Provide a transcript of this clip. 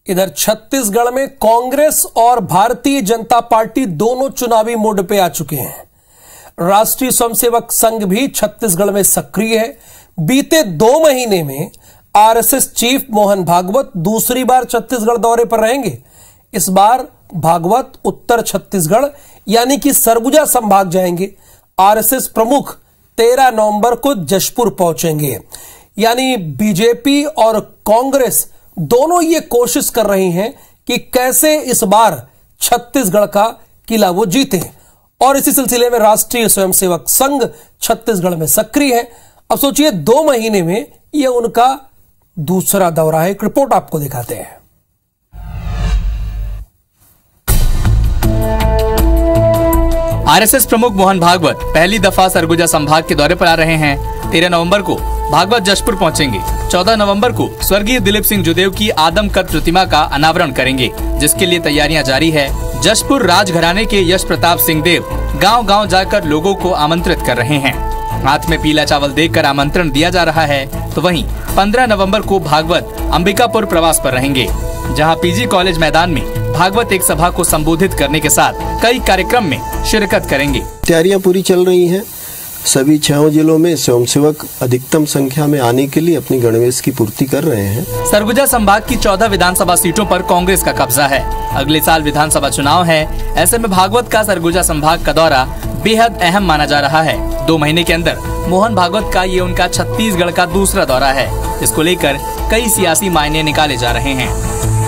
इधर छत्तीसगढ़ में कांग्रेस और भारतीय जनता पार्टी दोनों चुनावी मोड पे आ चुके हैं। राष्ट्रीय स्वयंसेवक संघ भी छत्तीसगढ़ में सक्रिय है। बीते 2 महीने में आरएसएस चीफ मोहन भागवत दूसरी बार छत्तीसगढ़ दौरे पर रहेंगे। इस बार भागवत उत्तर छत्तीसगढ़ यानी कि सरगुजा संभाग जाएंगे। आरएसएस प्रमुख 13 नवंबर को जशपुर पहुंचेंगे। यानी बीजेपी और कांग्रेस दोनों ये कोशिश कर रही हैं कि कैसे इस बार छत्तीसगढ़ का किला वो जीते, और इसी सिलसिले में राष्ट्रीय स्वयंसेवक संघ छत्तीसगढ़ में सक्रिय है। अब सोचिए 2 महीने में यह उनका दूसरा दौरा है। एक रिपोर्ट आपको दिखाते हैं। आरएसएस प्रमुख मोहन भागवत पहली दफा सरगुजा संभाग के दौरे पर आ रहे हैं। 13 नवंबर को भागवत जशपुर पहुंचेंगे। 14 नवंबर को स्वर्गीय दिलीप सिंह जुदेव की आदमकद प्रतिमा का अनावरण करेंगे, जिसके लिए तैयारियां जारी है। जशपुर राजघराने के यश प्रताप सिंह देव गांव-गांव जाकर लोगों को आमंत्रित कर रहे हैं। हाथ में पीला चावल देकर आमंत्रण दिया जा रहा है। तो वहीं 15 नवंबर को भागवत अंबिकापुर प्रवास पर रहेंगे, जहां पीजी कॉलेज मैदान में भागवत एक सभा को संबोधित करने के साथ कई कार्यक्रम में शिरकत करेंगे। तैयारियां पूरी चल रही हैं। सभी 6 जिलों में स्वयंसेवक अधिकतम संख्या में आने के लिए अपनी गणवेश की पूर्ति कर रहे हैं। सरगुजा संभाग की 14 विधानसभा सीटों पर कांग्रेस का कब्जा है। अगले साल विधानसभा चुनाव है। ऐसे में भागवत का सरगुजा संभाग का दौरा बेहद अहम माना जा रहा है। 2 महीने के अंदर मोहन भागवत का ये उनका छत्तीसगढ़ का दूसरा दौरा है। इसको लेकर कई सियासी मायने निकाले जा रहे हैं।